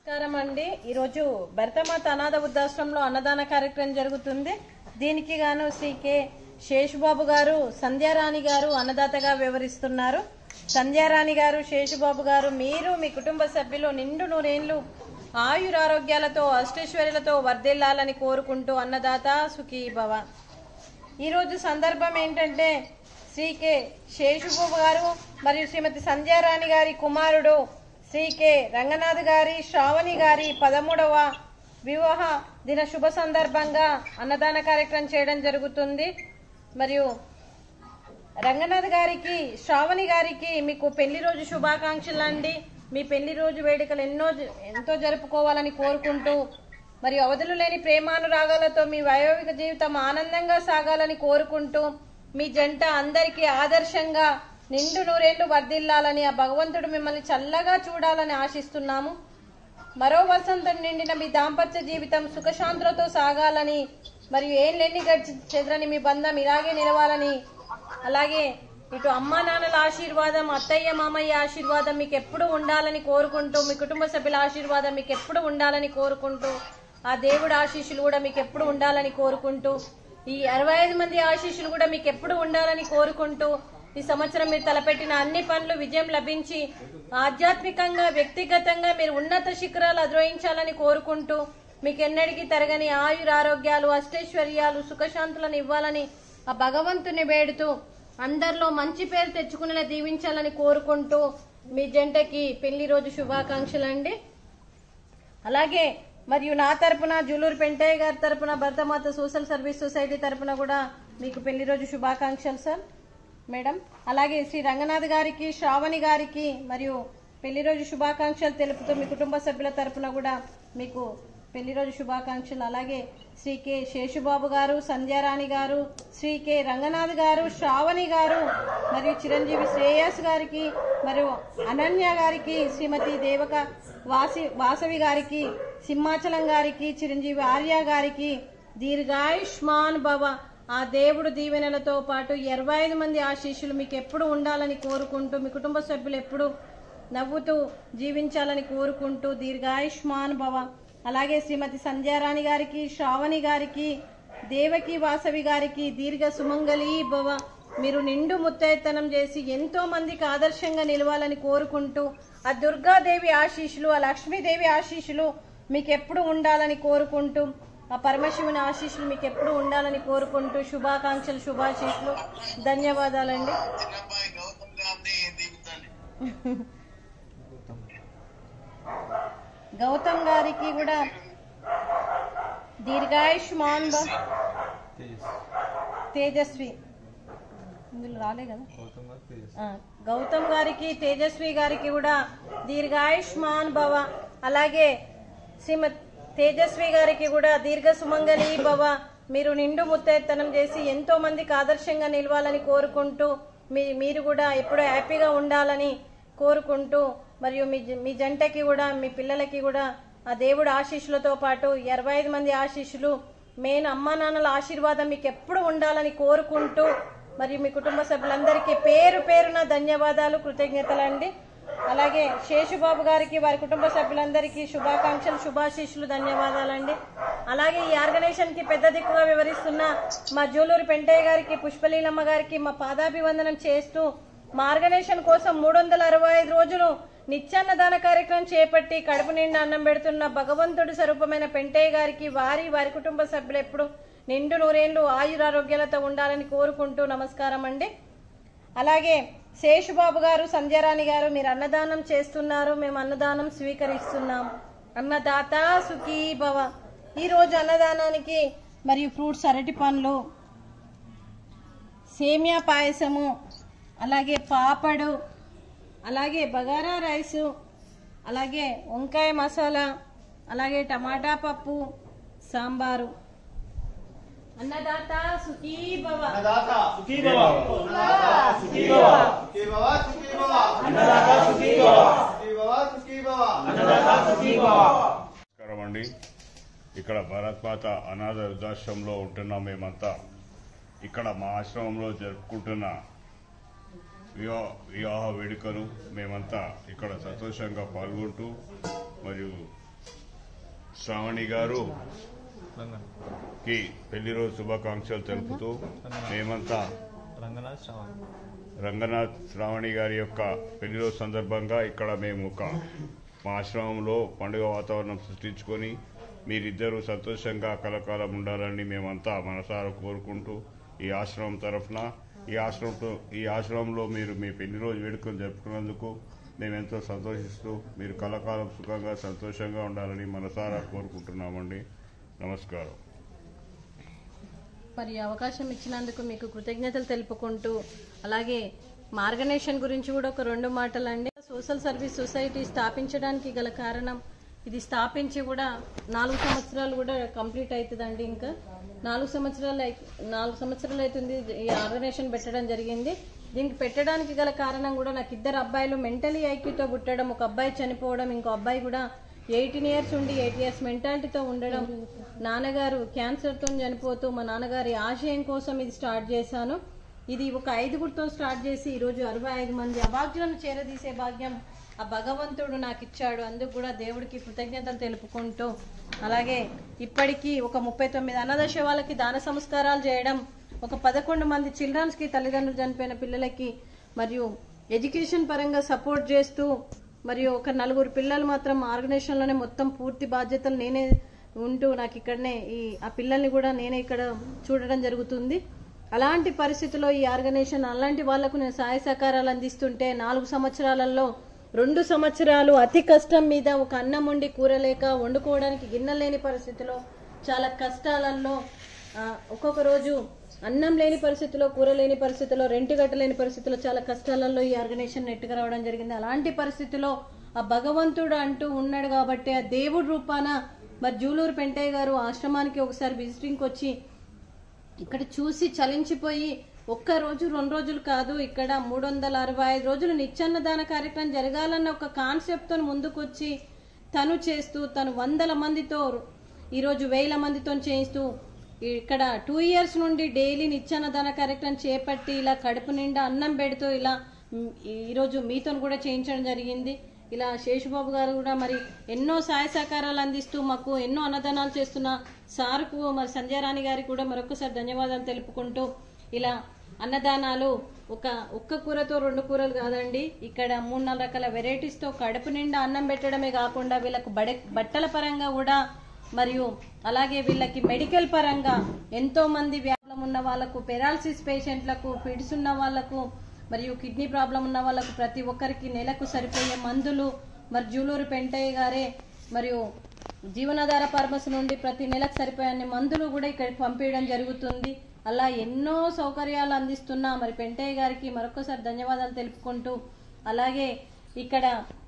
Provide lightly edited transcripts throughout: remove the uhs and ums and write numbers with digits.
నమస్కారం అండి. ఈరోజు భరతమాత అనాథ వృద్ధాశ్రమంలో అన్నదాన కార్యక్రమం జరుగుతుంది. దీనికి గాను శ్రీ కె శేషుబాబు గారు, సంధ్యారాణి గారు అన్నదాతగా వివరిస్తున్నారు. సంధ్యారాణి గారు, శేషుబాబు గారు, మీరు మీ కుటుంబ సభ్యులు నిండు నూరేళ్లు ఆయురారోగ్యాలతో అష్టైశ్వర్యాలతో వర్ధిల్లాలని కోరుకుంటూ అన్నదాత సుఖీ భవ. ఈరోజు సందర్భం ఏంటంటే శ్రీ కె శేషుబాబు గారు మరియు శ్రీమతి సంధ్యారాణి గారి కుమారుడు శ్రీ కె రంగనాథ్ గారి, శ్రావణి గారి 13వ వివాహ దిన శుభ సందర్భంగా అన్నదాన కార్యక్రమం చేయడం జరుగుతుంది. మరియు రంగనాథ్ గారికి, శ్రావణి గారికి మీకు పెళ్లి రోజు శుభాకాంక్షలు అండి. మీ పెళ్లి రోజు వేడుకలు ఎంతో జరుపుకోవాలని కోరుకుంటూ, మరియు అవధులు లేని ప్రేమానురాగాలతో మీ వైవాహిక జీవితం ఆనందంగా సాగాలని కోరుకుంటూ, మీ జంట అందరికీ ఆదర్శంగా నిండు నూరేళ్లు వర్ధిల్లాలని, ఆ భగవంతుడు మిమ్మల్ని చల్లగా చూడాలని ఆశిస్తున్నాము. మరో వసంతం నిండిన మీ దాంపత్య జీవితం సుఖశాంతులతో సాగాలని, మరియు ఏళ్ళెన్ని గడిచి చెదరని మీ బంధం ఇలాగే నిలవాలని, అలాగే ఇటు అమ్మా నాన్నల ఆశీర్వాదం, అత్తయ్య మామయ్య ఆశీర్వాదం మీకు ఎప్పుడు ఉండాలని కోరుకుంటూ, మీ కుటుంబ సభ్యుల ఆశీర్వాదం మీకు ఎప్పుడు ఉండాలని కోరుకుంటూ, ఆ దేవుడి ఆశీస్సులు కూడా మీకు ఎప్పుడు ఉండాలని కోరుకుంటూ, ఈ 65 మంది ఆశీస్సులు కూడా మీకు ఎప్పుడు ఉండాలని కోరుకుంటూ, ఈ సంవత్సరం మీరు తలపెట్టిన అన్ని పనులు విజయం లభించి ఆధ్యాత్మికంగా, వ్యక్తిగతంగా మీరు ఉన్నత శిఖరాలు అధిరోహించాలని కోరుకుంటూ, మీకు ఎన్నటికీ తరగని ఆయురారోగ్యాలు, అష్టైశ్వర్యాలు, సుఖశాంతులను ఇవ్వాలని ఆ భగవంతుని వేడుతూ, అందరిలో మంచి పేరు తెచ్చుకునేలా దీవించాలని కోరుకుంటూ, మీ జంటకి పెళ్లి రోజు శుభాకాంక్షలు అండి. అలాగే మరియు నా తరపున, జూలూరు పెంటయ్య గారి తరపున, భరతమాత సోషల్ సర్వీస్ సొసైటీ తరపున కూడా మీకు పెళ్లి రోజు శుభాకాంక్షలు సార్ మేడం. అలాగే శ్రీ రంగనాథ్ గారికి, శ్రావణి గారికి మరియు పెళ్లి రోజు శుభాకాంక్షలు తెలుపుతూ, మీ కుటుంబ సభ్యుల తరపున కూడా మీకు పెళ్లి రోజు శుభాకాంక్షలు. అలాగే శ్రీ కె శేషుబాబు గారు, సంధ్యారాణి గారు, శ్రీ కె రంగనాథ్ గారు, శ్రావణి గారు, మరియు చిరంజీవి శ్రేయస్ గారికి, మరియు అనన్య గారికి, శ్రీమతి దేవక వాసవి గారికి, సింహాచలం గారికి, చిరంజీవి ఆర్య గారికి దీర్ఘాయుష్మాన్ భవ, ఆ దేవుడు దీవెనలతో పాటు 25 మంది ఆశీస్సులు మీకు ఎప్పుడు ఉండాలని కోరుకుంటూ, మీ కుటుంబ సభ్యులు ఎప్పుడు నవ్వుతూ జీవించాలని కోరుకుంటూ దీర్ఘాయుష్మాన్ భవ. అలాగే శ్రీమతి సంధ్యారాణి గారికి, శ్రావణి గారికి, దేవకి వాసవి గారికి దీర్ఘ సుమంగళీ భవ, మీరు నిండు ముత్తైతనం చేసి ఎంతో మందికి ఆదర్శంగా నిలవాలని కోరుకుంటూ, ఆ దుర్గాదేవి ఆశీస్సులు, ఆ లక్ష్మీదేవి ఆశీస్సులు మీకు ఎప్పుడు ఉండాలని కోరుకుంటూ, ఆ పరమశివుని ఆశీస్సులు మీకు ఎప్పుడు ఉండాలని కోరుకుంటూ శుభాకాంక్షలు, శుభాశీస్సులు. ధన్యవాదాలండి. గౌతమ్ గారికి కూడా దీర్ఘాయుష్మాన్ తేజస్వి, ఇందులో రాలే కదా, గౌతమ్ గారికి, తేజస్వి గారికి కూడా దీర్ఘాయుష్మాన్ భవ. అలాగే శ్రీమతి తేజస్వి గారికి కూడా దీర్ఘ సుమంగళీ భవ, మీరు నిండు ముత్తైతనం చేసి ఎంతో మందికి ఆదర్శంగా నిలవాలని కోరుకుంటూ, మీరు కూడా ఎప్పుడూ హ్యాపీగా ఉండాలని కోరుకుంటూ, మరియు మీ జంటకి కూడా, మీ పిల్లలకి కూడా ఆ దేవుడు ఆశీస్సులతో పాటు 25 మంది ఆశీస్సులు, మెయిన్ అమ్మా నాన్నల ఆశీర్వాదం మీకు ఎప్పుడు ఉండాలని కోరుకుంటూ, మరియు మీ కుటుంబ సభ్యులందరికీ పేరు పేరున ధన్యవాదాలు, కృతజ్ఞతలండి. అలాగే శేషుబాబు గారికి, వారి కుటుంబ సభ్యులందరికీ శుభాకాంక్షలు, శుభాశీస్సులు, ధన్యవాదాలండి. అలాగే ఈ ఆర్గనైజేషన్ కి పెద్ద దిక్కుగా వివరిస్తున్న మా జూలూరు పెంటయ్య గారికి, పుష్పలీలమ్మ గారికి మా పాదాభివందనం చేస్తూ, మా ఆర్గనైజేషన్ కోసం 365 రోజులు నిత్యాన్నదాన కార్యక్రమం చేపట్టి కడుపు నిండా అన్నం పెడుతున్న భగవంతుడి స్వరూపమైన పెంటయ్య గారికి, వారి కుటుంబ సభ్యులు ఎప్పుడు నిండు నూరేళ్లు ఆయురారోగ్యాలతో ఉండాలని కోరుకుంటూ నమస్కారం అండి. అలాగే శేషుబాబు గారు, సంధ్యారాణి గారు, మీరు అన్నదానం చేస్తున్నారు, మేము అన్నదానం స్వీకరిస్తున్నాం. అన్నదాత సుఖీ భవ. ఈరోజు అన్నదానానికి మరియు ఫ్రూట్స్, అరటి పండ్లు, సేమియా పాయసము, అలాగే పాపడు, అలాగే బగారా రైసు, అలాగే వంకాయ మసాలా, అలాగే టమాటా పప్పు, సాంబారు. అన్నదాత సుఖీ భవ. అన్నదాత సుఖీ భవ. సుఖీ భవ. సుఖీ భవ. సుఖీ భవ. అన్నదాత సుఖీ భవ. సుఖీ భవ. సుఖీ భవ. అన్నదాత సుఖీ భవ. నమస్కారం అండి. ఇక్కడ భరతమాత అనాథ వృద్ధాశ్రమంలో ఉంటున్నాం. మేమంతా ఇక్కడ మా ఆశ్రమంలో జరుపుకుంటున్న వివాహ వేడుకలు మేమంతా ఇక్కడ సంతోషంగా పాల్గొంటూ మరియు శ్రావణి గారు కి పెళ్లి రోజు శుభాకాంక్షలు తెలుపుతూ మేమంతా రంగనాథ్ శ్రావణి గారి యొక్క పెళ్లి రోజు సందర్భంగా ఇక్కడ మేము మా ఆశ్రమంలో పండుగ వాతావరణం సృష్టించుకొని మీరిద్దరూ సంతోషంగా కలకాలం ఉండాలని మేమంతా మనసారా కోరుకుంటూ ఈ ఆశ్రమం తరఫున ఈ ఆశ్రమంలో మీరు మీ పెళ్లి రోజు వేడుకలు జరుపుకున్నందుకు మేమెంతో సంతోషిస్తూ మీరు కలకాలం సుఖంగా సంతోషంగా ఉండాలని మనసారా కోరుకుంటున్నామండి. నమస్కారం. మరి అవకాశం ఇచ్చినందుకు మీకు కృతజ్ఞతలు తెలుపుకుంటూ అలాగే మార్గనేషన్ గురించి కూడా ఒక 2 మాటలండి. సోషల్ సర్వీస్ సొసైటీ స్థాపించడానికి గల కారణం, ఇది స్థాపించి కూడా 4 సంవత్సరాలు కూడా కంప్లీట్ అవుతుందండి. ఇంకా 4 సంవత్సరాలు అవుతుంది ఈ ఆర్గనైజేషన్ పెట్టడం జరిగింది. దీనికి పెట్టడానికి గల కారణం కూడా నాకు 2 అబ్బాయిలు మెంటలీ ఐక్యూతో పుట్టడం, ఒక అబ్బాయి చనిపోవడం, ఇంకో అబ్బాయి కూడా 18 ఇయర్స్ ఉండి 8 ఇయర్స్ మెంటాలిటీతో ఉండడం, నాన్నగారు క్యాన్సర్తో చనిపోతూ మా నాన్నగారి ఆశయం కోసం ఇది స్టార్ట్ చేశాను. ఇది ఒక 5గురితో స్టార్ట్ చేసి ఈరోజు 65 మంది అభాగ్యులను చేరదీసే భాగ్యం ఆ భగవంతుడు నాకు ఇచ్చాడు. అందుకు కూడా దేవుడికి కృతజ్ఞతలు తెలుపుకుంటూ అలాగే ఇప్పటికీ ఒక 39 అనాథ శవాలకి దాన సంస్కారాలు చేయడం, ఒక 11 మంది చిల్డ్రన్స్కి తల్లిదండ్రులు చనిపోయిన పిల్లలకి మరియు ఎడ్యుకేషన్ పరంగా సపోర్ట్ చేస్తూ మరియు ఒక 4 పిల్లలు మాత్రం ఆర్గనైజేషన్లోనే మొత్తం పూర్తి బాధ్యతలు నేనే ఉంటూ నాకు ఇక్కడనే ఆ పిల్లల్ని కూడా నేనే ఇక్కడ చూడడం జరుగుతుంది. అలాంటి పరిస్థితుల్లో ఈ ఆర్గనైజేషన్ అలాంటి వాళ్లకు నేను సహాయ సహకారాలు అందిస్తుంటే 4 సంవత్సరాలలో 2 సంవత్సరాలు అతి కష్టం మీద ఒక అన్నం వండి కూర లేక వండుకోవడానికి గిన్నె లేని పరిస్థితిలో చాలా కష్టాలలో ఒక్కొక్క రోజు అన్నం లేని పరిస్థితిలో, కూర లేని పరిస్థితిలో, రెంట్ కట్టలేని పరిస్థితిలో చాలా కష్టాలలో ఈ ఆర్గనైజేషన్ నెట్టుకు రావడం జరిగింది. అలాంటి పరిస్థితిలో ఆ భగవంతుడు అంటూ ఉన్నాడు కాబట్టి ఆ దేవుడి రూపాన మరి జూలూరు పెంటయ్య గారు ఆశ్రమానికి ఒకసారి విజిటింగ్కి వచ్చి ఇక్కడ చూసి చలించిపోయి ఒక్క రోజు 2 రోజులు కాదు ఇక్కడ 365 రోజులు నిత్యాన్నదాన కార్యక్రమం జరగాలన్న ఒక కాన్సెప్ట్తో ముందుకొచ్చి తను చేస్తూ తను 100 మందితో ఈరోజు 1000 మందితో చేయిస్తూ ఇక్కడ 2 ఇయర్స్ నుండి డైలీ నిత్యాన్నదాన కార్యక్రమం చేపట్టి ఇలా కడుపు నిండా అన్నం పెడుతూ ఇలా ఈరోజు మీతో కూడా చేయించడం జరిగింది. ఇలా శేషుబాబు గారు కూడా మరి ఎన్నో సహాయ సహకారాలు అందిస్తూ మాకు ఎన్నో అన్నదానాలు చేస్తున్న సార్కు మరి సంధ్యారాణి గారికి కూడా మరొకసారి ధన్యవాదాలు తెలుపుకుంటూ ఇలా అన్నదానాలు ఒక్క కూరతో 2 కూరలు కాదండి, ఇక్కడ 3-4 రకాల వెరైటీస్తో కడుపు నిండా అన్నం పెట్టడమే కాకుండా వీళ్ళకు బట్టల పరంగా కూడా మరియు అలాగే వీళ్ళకి మెడికల్ పరంగా ఎంతో మంది వ్యాధులు ఉన్న వాళ్ళకు, పెరాలసిస్ పేషెంట్లకు, ఫిడ్స్ ఉన్న వాళ్ళకు మరియు కిడ్నీ ప్రాబ్లం ఉన్న వాళ్ళకు ప్రతి ఒక్కరికి నెలకు సరిపోయే మందులు మరి జూలూరు పెంటయ్య గారే మరియు జీవనాధార ఫార్మసీ నుండి ప్రతి నెలకు సరిపోయే మందులు కూడా ఇక్కడికి పంపించడం జరుగుతుంది. అలా ఎన్నో సౌకర్యాలు అందిస్తున్నా మరి పెంటయ్య గారికి మరొకసారి ధన్యవాదాలు తెలుపుకుంటూ అలాగే ఇక్కడ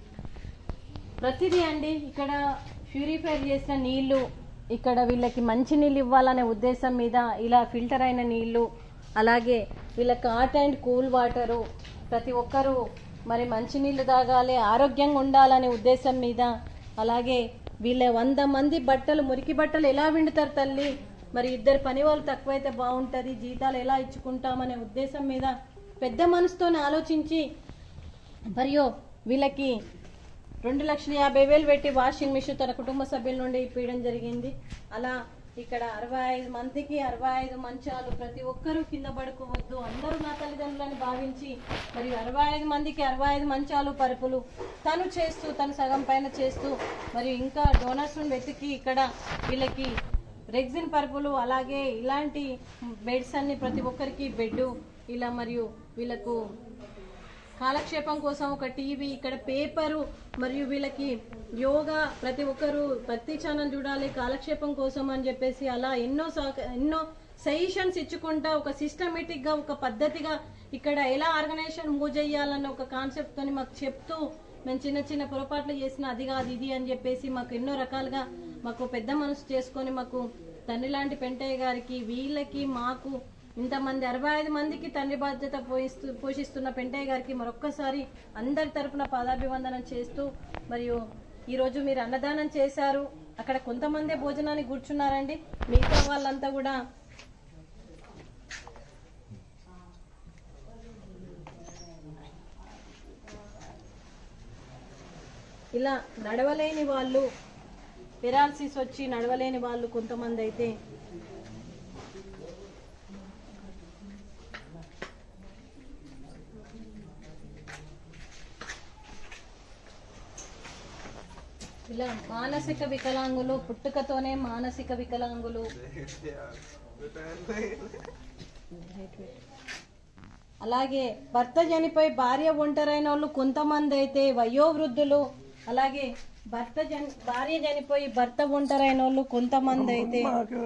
ప్రతిదీ అండి ఇక్కడ ప్యూరిఫైర్ చేసిన నీళ్లు, ఇక్కడ వీళ్ళకి మంచి నీళ్ళు ఇవ్వాలనే ఉద్దేశం మీద ఇలా ఫిల్టర్ అయిన నీళ్లు, అలాగే వీళ్ళకి హాట్ అండ్ కూల్ వాటరు, ప్రతి ఒక్కరూ మరి మంచినీళ్ళు తాగాలి, ఆరోగ్యంగా ఉండాలనే ఉద్దేశం మీద అలాగే వీళ్ళ 100 మంది బట్టలు మురికి బట్టలు ఎలా విండుతారు తల్లి, మరి 2 పని వాళ్ళు తక్కువైతే బాగుంటుంది, జీతాలు ఎలా ఇచ్చుకుంటామనే ఉద్దేశం మీద పెద్ద మనసుతో ఆలోచించి మరియు వీళ్ళకి 2,50,000 పెట్టి వాషింగ్ మిషన్ తన కుటుంబ సభ్యుల నుండి ఇప్పించడం జరిగింది. అలా ఇక్కడ 65 మందికి 65 మంచాలు, ప్రతి ఒక్కరూ కింద పడుకోవద్దు, అందరూ నా తల్లిదండ్రులని భావించి మరియు 65 మందికి 65 మంచాలు పరుపులు తను చేస్తూ తను సగం పైన చేస్తూ మరియు ఇంకా డోనర్స్ వెతికి ఇక్కడ వీళ్ళకి రెగ్జిన్ పరుపులు అలాగే ఇలాంటి బెడ్స్ అన్ని ప్రతి ఒక్కరికి బెడ్ ఇలా మరియు వీళ్ళకు కాలక్షేపం కోసం ఒక టీవీ, ఇక్కడ పేపరు మరియు వీళ్ళకి యోగా ప్రతి ఒక్కరు ప్రతి ఛానల్ చూడాలి కాలక్షేపం కోసం అని చెప్పేసి అలా ఎన్నో సజెషన్స్ ఇచ్చుకుంటా ఒక సిస్టమేటిక్ గా ఒక పద్ధతిగా ఇక్కడ ఎలా ఆర్గనైజేషన్ మూవ్ చేయాలన్న ఒక కాన్సెప్ట్ తోని మాకు చెప్తూ మేము చిన్న పొరపాట్లు చేసిన అది కాదు ఇది అని చెప్పేసి మాకు ఎన్నో రకాలుగా మాకు పెద్ద మనసు చేసుకొని మాకు తండ్రి లాంటి పెంటయ్య గారికి వీళ్ళకి మాకు ఇంతమంది 65 మందికి తండ్రి బాధ్యత పోషిస్తున్న పెంటయ్య గారికి మరొక్కసారి అందరి తరపున పాదాభివందనం చేస్తూ మరియు ఈరోజు మీరు అన్నదానం చేశారు, అక్కడ కొంతమందే భోజనానికి కూర్చున్నారండి, మిగతా వాళ్ళంతా కూడా ఇలా నడవలేని వాళ్ళు పెరాలసిస్ వచ్చి నడవలేని వాళ్ళు కొంతమంది అయితే ఇలా మానసిక వికలాంగులు, పుట్టుకతోనే మానసిక వికలాంగులు, అలాగే భర్త చనిపోయి భార్య ఒంటరైన వాళ్ళు కొంతమంది అయితే వయోవృద్ధులు, అలాగే భార్య చనిపోయి భర్త ఒంటరైన వాళ్ళు కొంతమంది అయితే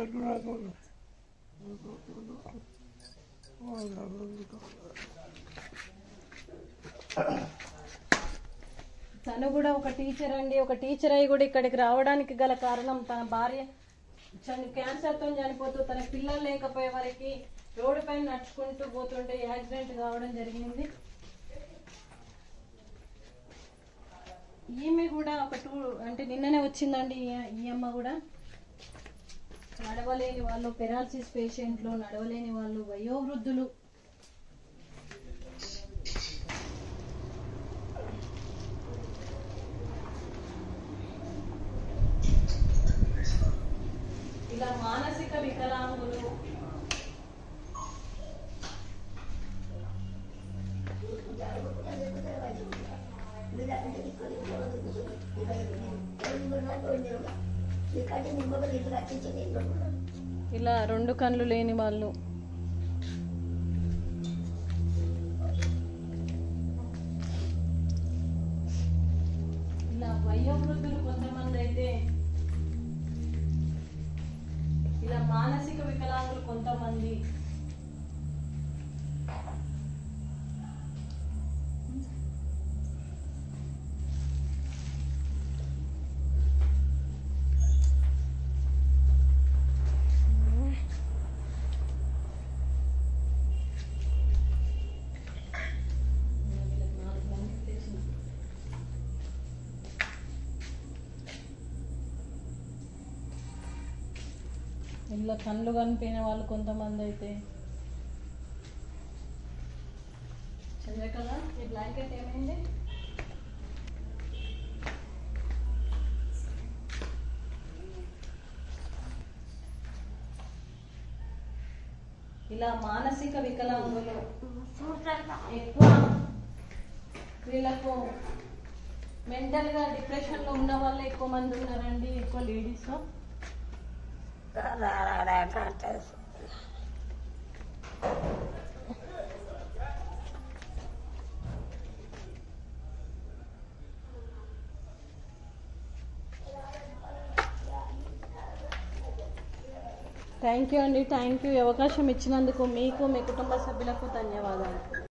తను కూడా ఒక టీచర్ అండి. ఒక టీచర్ అయి కూడా ఇక్కడికి రావడానికి గల కారణం తన భార్య క్యాన్సర్తో చనిపోతూ తన పిల్లలు లేకపోయే వరకు రోడ్డు పైన నడుచుకుంటూ పోతుంటే యాక్సిడెంట్ కావడం జరిగింది. ఈమె కూడా ఒక అంటే నిన్ననే వచ్చిందండి. ఈ అమ్మ కూడా నడవలేని వాళ్ళు, పెరాలసిస్ పేషెంట్లు, నడవలేని వాళ్ళు, వయోవృద్ధులు. ఇలా మానసిక వికలాంగులు, ఇలా 2 కళ్ళు లేని వాళ్ళు, ఇలా వయోవృద్ధులు కొంతమంది అయితే, ఇలా మానసిక వికలాంగులు కొంతమంది. ఇలా కళ్ళు కనిపోయిన వాళ్ళు కొంతమంది అయితే. చంద్రకళ, ఈ బ్లాంకెట్ ఏమైంది? ఇలా మానసిక వికలాంగులు ఎక్కువ, వీళ్ళకు మెంటల్గా డిప్రెషన్లో ఉన్న వాళ్ళు ఎక్కువ మంది ఉన్నారండి, ఎక్కువ లేడీస్. థ్యాంక్ యూ అండి, థ్యాంక్ యూ. అవకాశం ఇచ్చినందుకు మీకు, మీ కుటుంబ సభ్యులకు ధన్యవాదాలు.